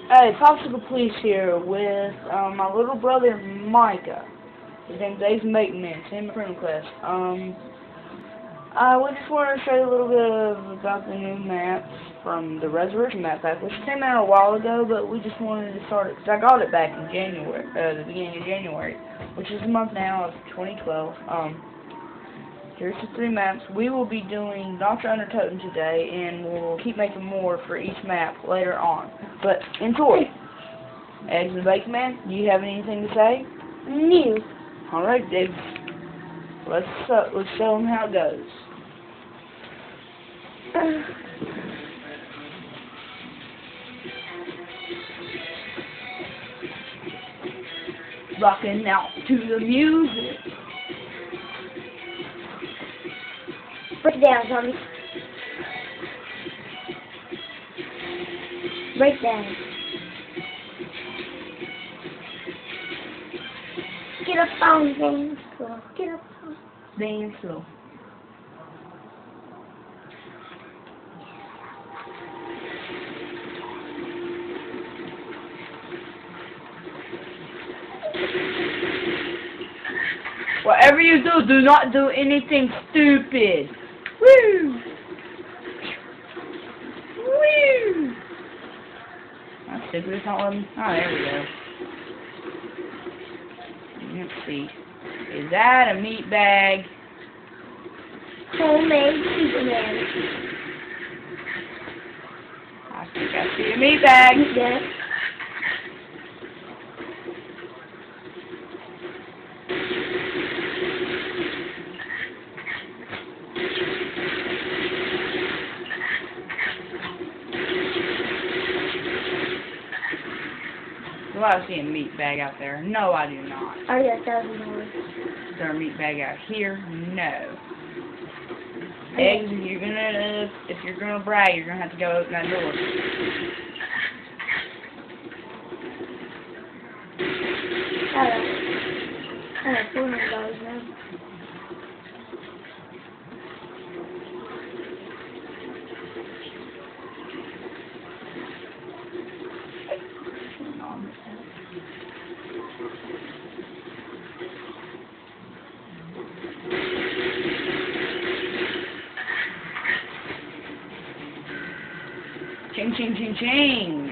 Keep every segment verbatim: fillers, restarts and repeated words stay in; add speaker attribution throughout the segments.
Speaker 1: Hey, Popsicle Police here with um, my little brother Micah. His name's Ace Maintenance, him and friend request. Um, uh, we just wanted to show you a little bit of, about the new maps from the Resurrection map pack, which came out a while ago, but we just wanted to start it, because I got it back in January, uh, the beginning of January, which is a month now of twenty twelve. Um, here's the three maps. We will be doing Doctor Under Totem today, and we'll keep making more for each map later on. But enjoy. Eggs and Bacon Man, do you have anything to say?
Speaker 2: No.
Speaker 1: Alright, Dave. Let's uh, let's show them how it goes. Rocking out to the music.
Speaker 2: Break it down, zombie. Break down. Get up on dance floor. Get up on.
Speaker 1: Dance slow. Whatever you do, do not do anything stupid. Woo! Woo! That's stupid. It's not letting me. Oh, there we go. Let's see. Is that a meat bag?
Speaker 2: Homemade Superman.
Speaker 1: I think I see a meat bag.
Speaker 2: Yes.
Speaker 1: Do I see a meat bag out there? No, I do not.
Speaker 2: I got a thousand dollars.
Speaker 1: Is there a meat bag out here? No. Eggs, if you're gonna if you're gonna brag, you're gonna have to go open that door.
Speaker 2: I got, I got four hundred dollars now.
Speaker 1: Ching, ching, ching, ching.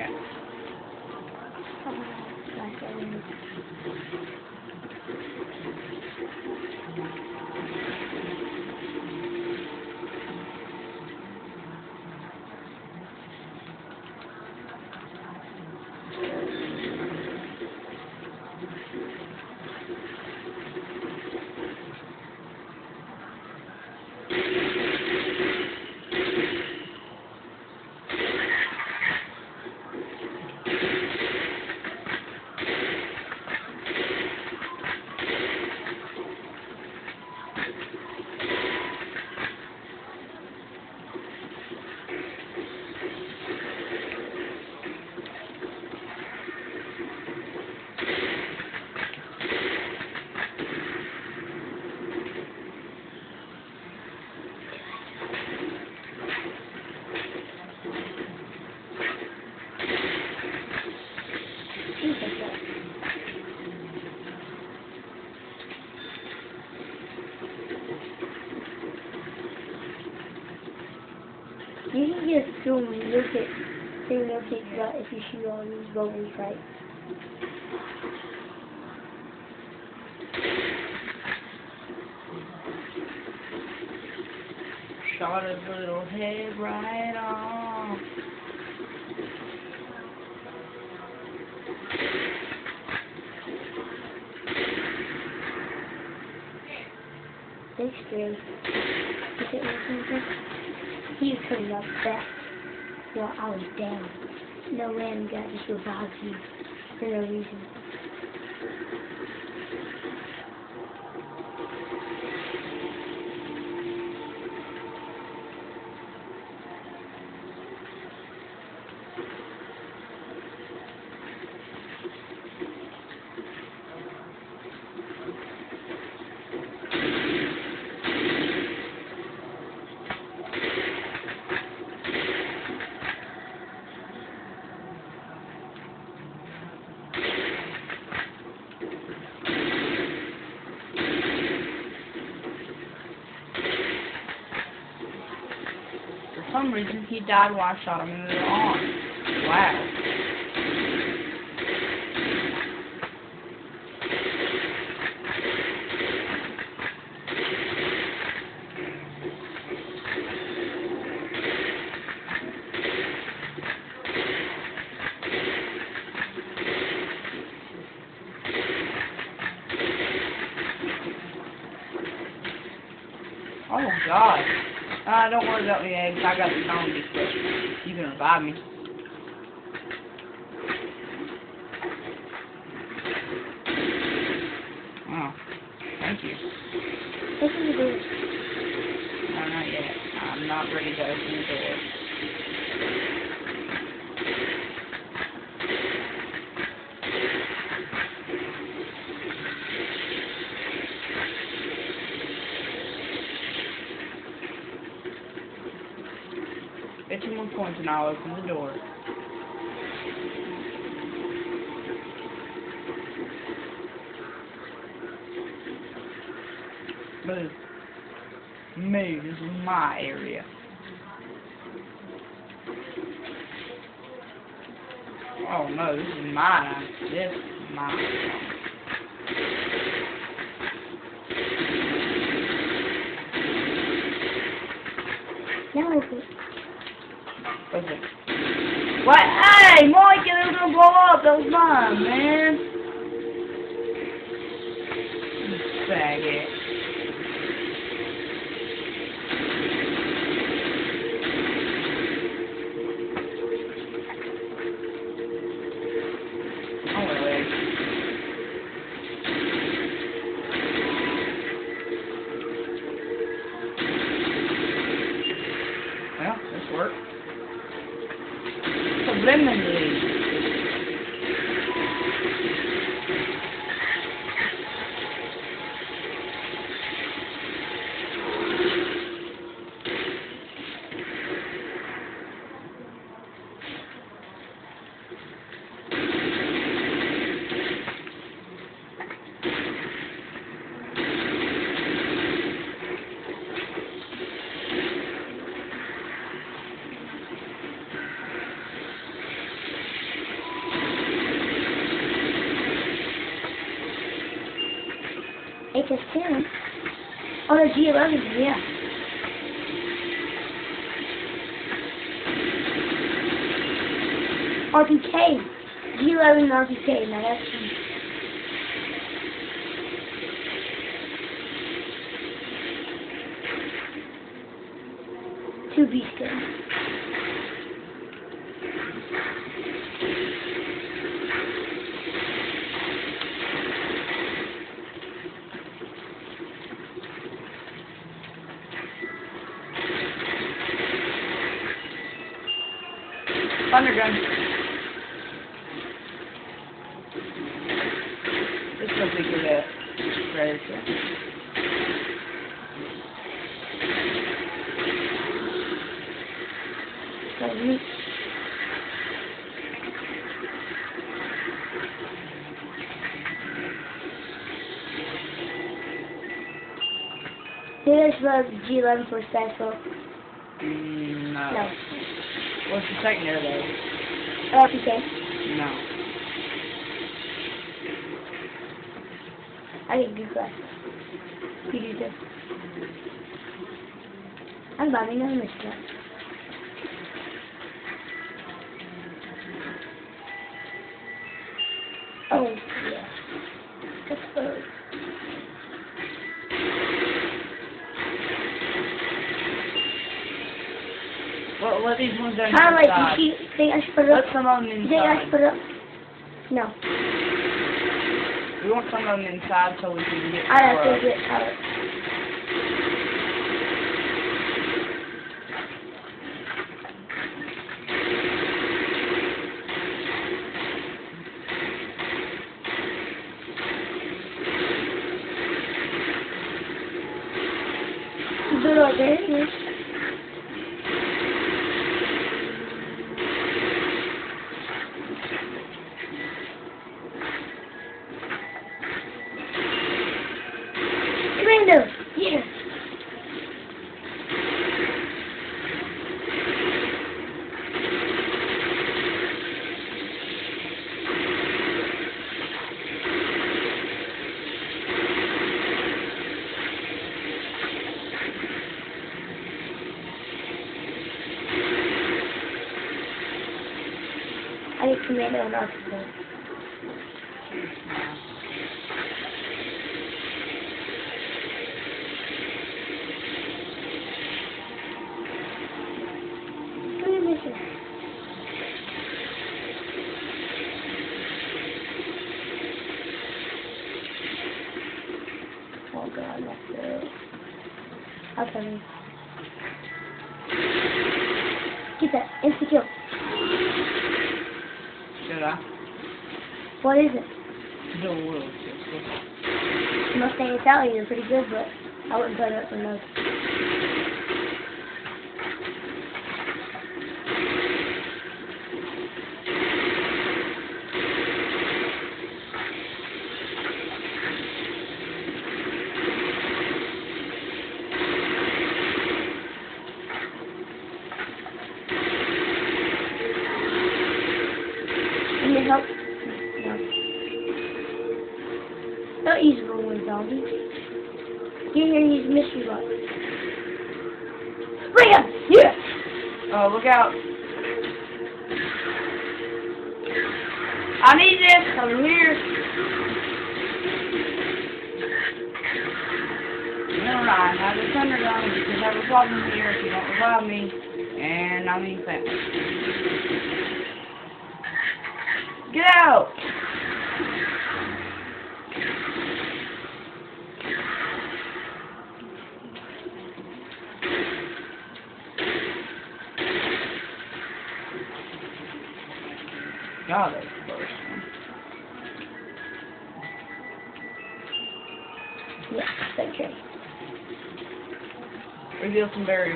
Speaker 1: You can just zoom and look at thing that takes about if you shoot all these bubbles right. Shot his little head right off.
Speaker 2: They scary. You get what I'm saying? He was coming up fast while I was down. No random guy just revives you for no reason.
Speaker 1: some reason, he died while I shot him in the arm. Wow. Oh God. Uh, don't worry about the eggs. I got the zombie stuff. You can revive me. Oh, thank you.
Speaker 2: This is good.
Speaker 1: No, not yet. I'm not ready to open the door. fifty more points and I'll open the door. Move. Move. This is my area. Oh no, this is mine. This is mine.
Speaker 2: Now open it.
Speaker 1: What's it? What? Hey, Mike, it was gonna blow up. That was mine, man. You faggot. Oh, my leg. Well, this worked. Subliminally.
Speaker 2: H S ten. Oh, the G eleven, yeah. R P K. G eleven and R P K. Now that's two B skins.
Speaker 1: Thunder gun. This will be good at Predator.
Speaker 2: So we There's the G eleven for special.
Speaker 1: Mm, no.
Speaker 2: No.
Speaker 1: What's the secondary though?
Speaker 2: R P K.
Speaker 1: No.
Speaker 2: I get good class. You do too. I'm bombing on this one. Oh, yeah. Let's go.
Speaker 1: Well, let these ones down
Speaker 2: How like
Speaker 1: inside.
Speaker 2: you think I should put it up?
Speaker 1: Let some of them
Speaker 2: You think I should
Speaker 1: inside.
Speaker 2: put it up? No.
Speaker 1: We want some of them inside so we can get
Speaker 2: I have
Speaker 1: more
Speaker 2: to
Speaker 1: up.
Speaker 2: get out. Do it right there. Random. Yeah. I get commando and architect. Come here, mister. Oh god, that's good. I'll come in. Get that. Insta kill.
Speaker 1: Should I?
Speaker 2: What is it?
Speaker 1: No, will.
Speaker 2: Mustang Italian are pretty good, but I wouldn't put it up for those. Need help? No. Don't use the one, doggy. Get here and use mystery box. Bring him! Yeah!
Speaker 1: Oh, look out. I need this over here. Never mind. I just turned it on because I have a problem here if you don't revive me. And I mean family. Get out! God, that's the first one.
Speaker 2: Yeah, that's okay.
Speaker 1: Reveal some berries.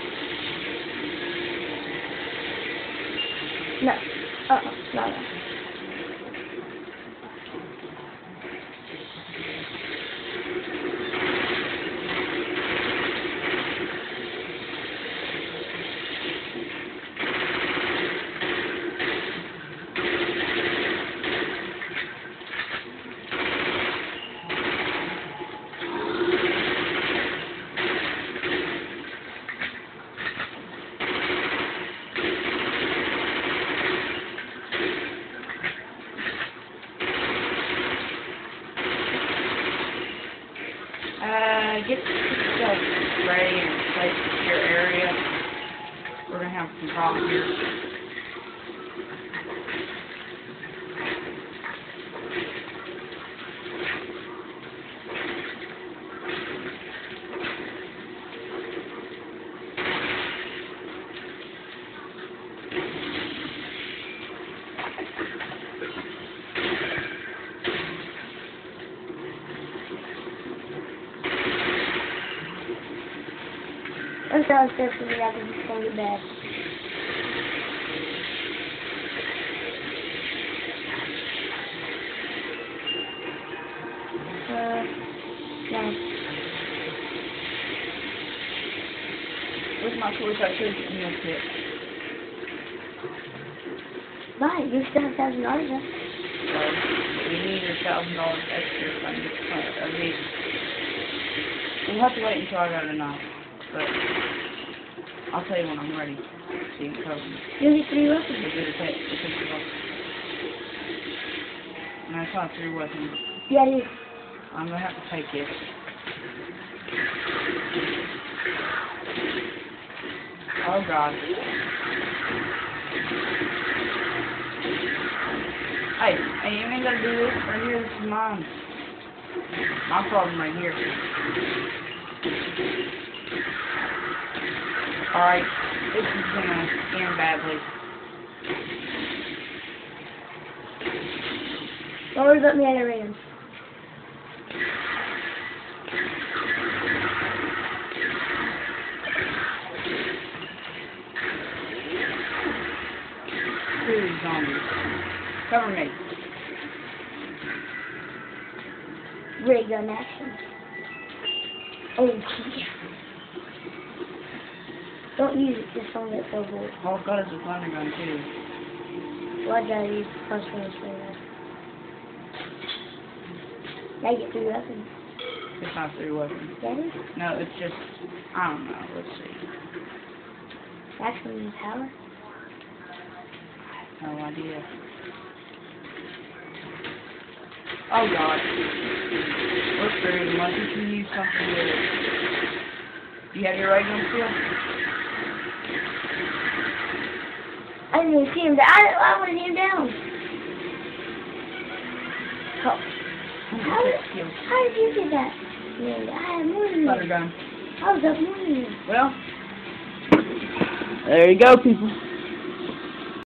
Speaker 2: No. Uh-uh. No, no.
Speaker 1: Uh, get yourself ready and place your area. We're gonna have some problems here.
Speaker 2: I'm downstairs for me after this going to bed. Uh, no.
Speaker 1: Where's my toy I should get meal kit?
Speaker 2: Bye, you still have a thousand dollars left.
Speaker 1: So, we need a thousand dollars extra if I can get the front of me. We'll have to wait until I got enough. But I'll tell you when I'm ready. So you can cover me.
Speaker 2: You get three weapons.
Speaker 1: We'll get a take, we'll take it off. And I saw three weapons.
Speaker 2: Yeah, it is.
Speaker 1: I'm gonna have to take it. Oh god. Hey, hey, you ain't gotta do this right here. This is mine. My problem right here. Alright, this is gonna end badly.
Speaker 2: Don't worry about me, I got random.
Speaker 1: Screw these zombies. Cover me.
Speaker 2: Ray gun action. Oh, yeah. Don't use it, just don't let go of it.
Speaker 1: All I've got is a thunder gun too.
Speaker 2: Well, I'd rather use the first one instead of that. Now you get three weapons.
Speaker 1: It's not three weapons.
Speaker 2: That is?
Speaker 1: No, it's just, I don't know, let's see.
Speaker 2: Maximum power?
Speaker 1: No idea. Oh god. We're screwed unless you can use something with it. You have your ray gun still?
Speaker 2: I didn't even see him down. I, I wanted him down. Oh. How, how did you get that? Yeah, I had more than
Speaker 1: Butter
Speaker 2: you.
Speaker 1: gun.
Speaker 2: I was up more than you.
Speaker 1: Well, there you go, people.